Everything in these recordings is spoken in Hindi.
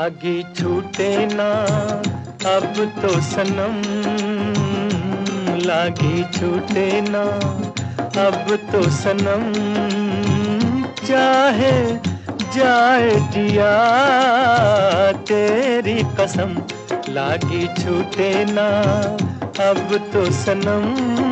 लागी छूटे ना अब तो सनम, लागी छूटे ना अब तो सनम, चाहे जाए जिया तेरी कसम, लागी छूटे ना अब तो सनम।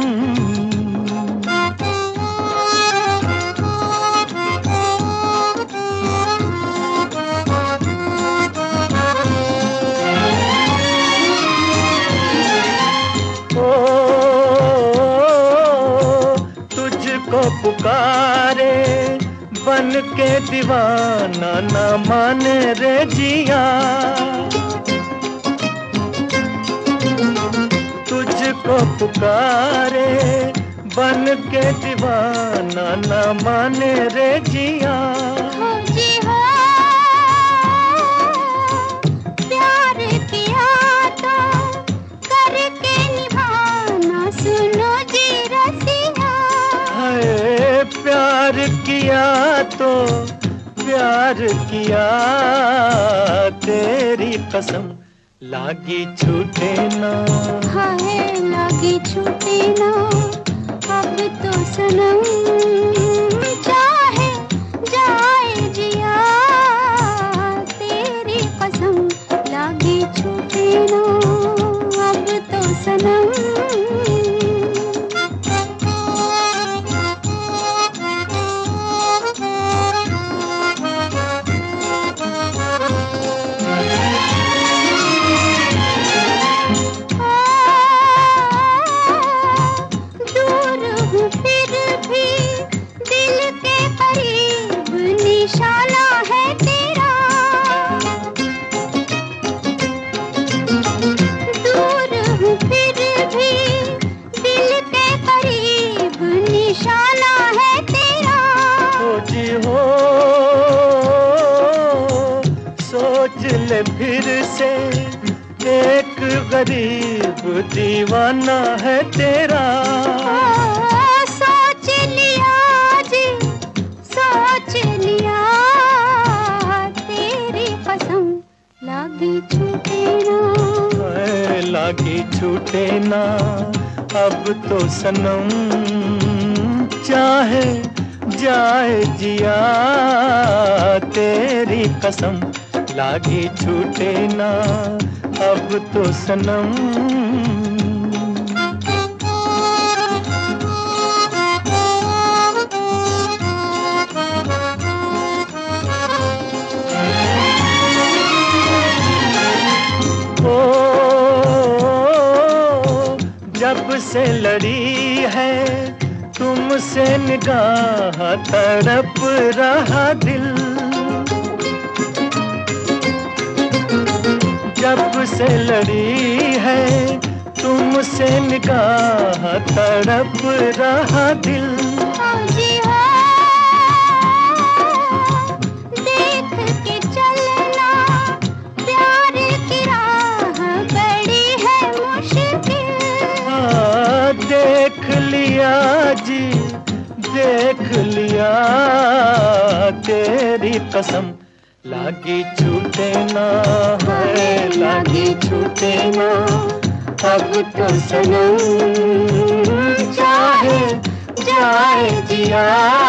तुझको पुकारे बन के दीवाना ना माने रे जिया, तुझको पुकारे बन के दीवाना ना माने रे जिया। जी हो प्यार किया तो करके निभाना, सुनो जी रसिया। हाय प्यार किया तो प्यार किया तेरी कसम, लागी छूटे ना। हाय लागी छूटे ना अब तो सनम, चाहे जाए जिया तेरी कसम, लागी छूटे ना अब तो सनम। निशाना है तेरा, दूर हूँ फिर भी दिल के करीब, निशाना है तेरा। हो जी हो सोच ले फिर से, एक गरीब दीवाना है तेरा। सोच लिया जी सोच लिया तेरी कसम, लागी छूटे ना। लागी छूटे ना अब तो सनम, चाहे जाए जिया तेरी कसम, लागी छूटे ना अब तो सनम। जब से लड़ी है तुमसे निगाह, तड़प रहा दिल, जब से लड़ी है तुमसे निगाह, तड़प रहा दिल। जी हो देख के चलना प्यार की राह, बड़ी है मुश्किल। देख लिया जी देख लिया तेरी कसम, लागी छूटे ना है, लागी छूटे ना अब तो सनम, चाहे जाए जिया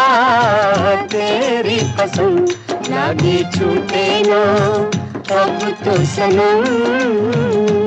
तेरी कसम, लागी छूटे ना अब तो सनम।